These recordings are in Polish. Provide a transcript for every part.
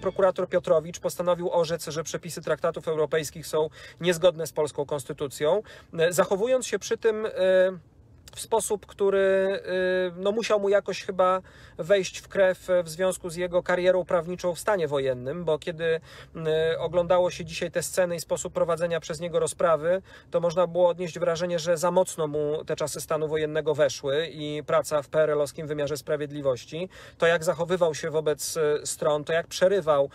prokurator Piotrowicz postanowił orzec, że przepisy traktatów europejskich są niezgodne z polską konstytucją, zachowując się przy tym w sposób, który no, musiał mu jakoś chyba wejść w krew w związku z jego karierą prawniczą w stanie wojennym, bo kiedy oglądało się dzisiaj te sceny i sposób prowadzenia przez niego rozprawy, to można było odnieść wrażenie, że za mocno mu te czasy stanu wojennego weszły i praca w PRL-owskim wymiarze sprawiedliwości, to jak zachowywał się wobec stron, to jak przerywał,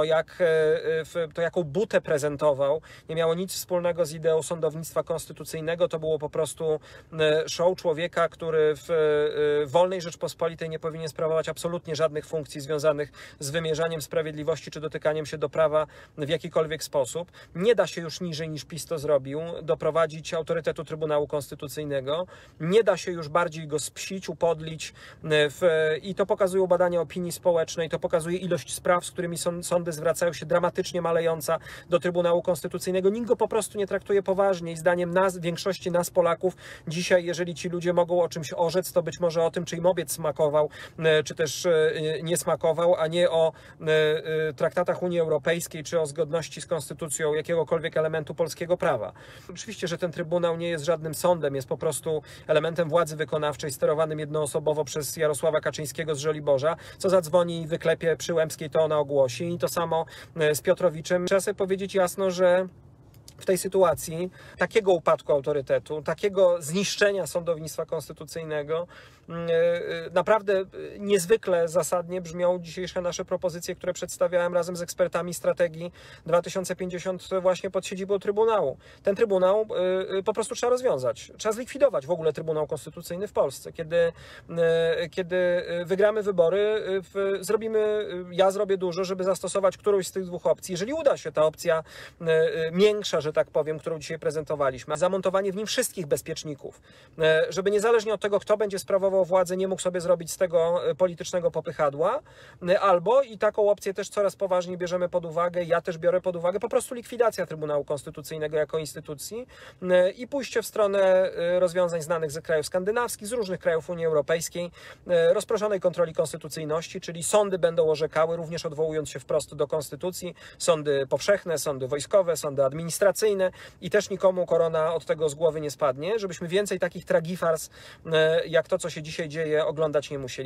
to jaką butę prezentował, nie miało nic wspólnego z ideą sądownictwa konstytucyjnego, to było po prostu show człowieka, który w wolnej Rzeczpospolitej nie powinien sprawować absolutnie żadnych funkcji związanych z wymierzaniem sprawiedliwości czy dotykaniem się do prawa w jakikolwiek sposób. Nie da się już niżej niż PiS to zrobił doprowadzić autorytetu Trybunału Konstytucyjnego. Nie da się już bardziej go spsić, upodlić i to pokazują badania opinii społecznej, to pokazuje ilość spraw, z którymi sądy zwracają się dramatycznie malejąca do Trybunału Konstytucyjnego. Nikt go po prostu nie traktuje poważnie i zdaniem nas, większości nas Polaków, dzisiaj jeżeli ci ludzie mogą o czymś orzec, to być może o tym, czy im obiad smakował, czy też nie smakował, a nie o traktatach Unii Europejskiej, czy o zgodności z konstytucją jakiegokolwiek elementu polskiego prawa. Oczywiście, że ten Trybunał nie jest żadnym sądem, jest po prostu elementem władzy wykonawczej sterowanym jednoosobowo przez Jarosława Kaczyńskiego z Żoliborza. Co zadzwoni i wyklepie przy Łębskiej, to ona ogłosi. I to samo z Piotrowiczem. Trzeba sobie powiedzieć jasno, że w tej sytuacji takiego upadku autorytetu, takiego zniszczenia sądownictwa konstytucyjnego naprawdę niezwykle zasadnie brzmią dzisiejsze nasze propozycje, które przedstawiałem razem z ekspertami strategii 2050 właśnie pod siedzibą Trybunału. Ten Trybunał po prostu trzeba rozwiązać. Trzeba zlikwidować w ogóle Trybunał Konstytucyjny w Polsce. Kiedy wygramy wybory, ja zrobię dużo, żeby zastosować którąś z tych dwóch opcji. Jeżeli uda się ta opcja miększa, że tak powiem, którą dzisiaj prezentowaliśmy, zamontowanie w nim wszystkich bezpieczników, żeby niezależnie od tego, kto będzie sprawował władzę, nie mógł sobie zrobić z tego politycznego popychadła, albo, i taką opcję też coraz poważniej bierzemy pod uwagę, ja też biorę pod uwagę, po prostu likwidacja Trybunału Konstytucyjnego jako instytucji i pójście w stronę rozwiązań znanych z krajów skandynawskich, z różnych krajów Unii Europejskiej, rozproszonej kontroli konstytucyjności, czyli sądy będą orzekały, również odwołując się wprost do konstytucji, sądy powszechne, sądy wojskowe, sądy administracyjne i też nikomu korona od tego z głowy nie spadnie, żebyśmy więcej takich tragifars, jak to, co się dzisiaj dzieje, oglądać nie musieli.